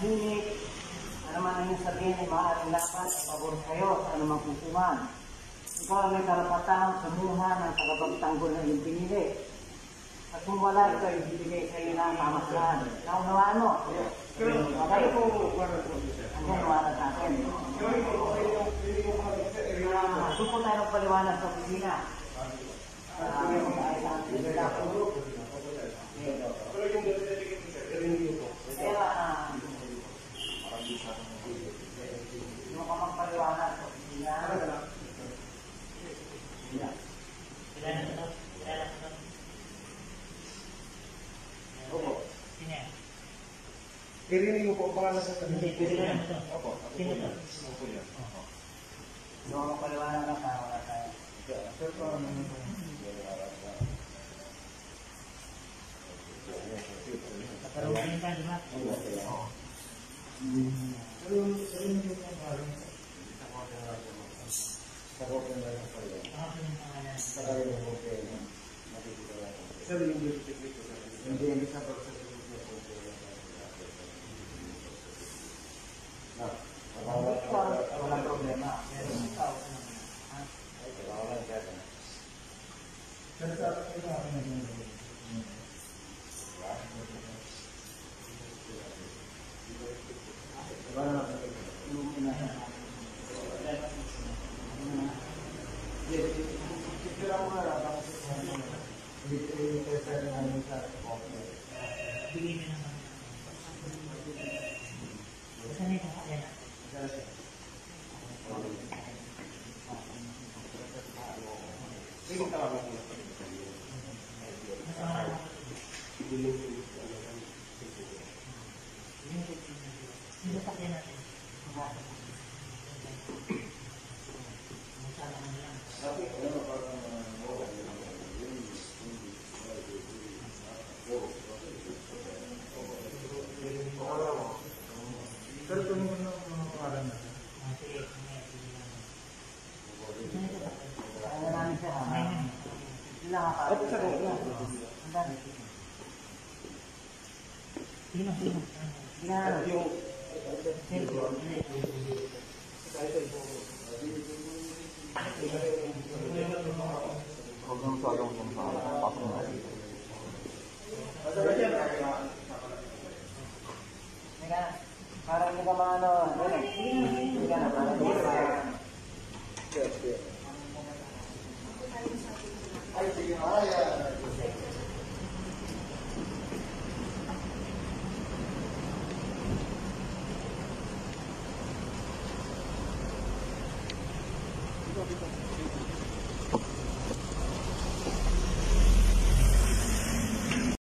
manahimik. Ano man ang iyong sabihin ay maaaring laban at pabor kayo sa anumang kusuhan. Ikaw ang may karapatang sumuha ng tagapagtanggol na iyong pinili. At kung wala, ito ay ibibigay sa iyo ng pamasalan. Naunawaan mo? Okay po. Ang ganawa sa akin. Supo tayo ng paliwanag sa opisina. Yung ka magpaliwanag sa opisina. Kirinig mo po ang pangalan sa kanila. Opo. Sino to? Opo yan. Yung ka magpaliwanag na para wala tayo. Sir, paano naman po? Karoon ka, di ba? Oo. Walang problema. Para hindi ka maano, hindi ka na, para hindi ka ay, sige, ay,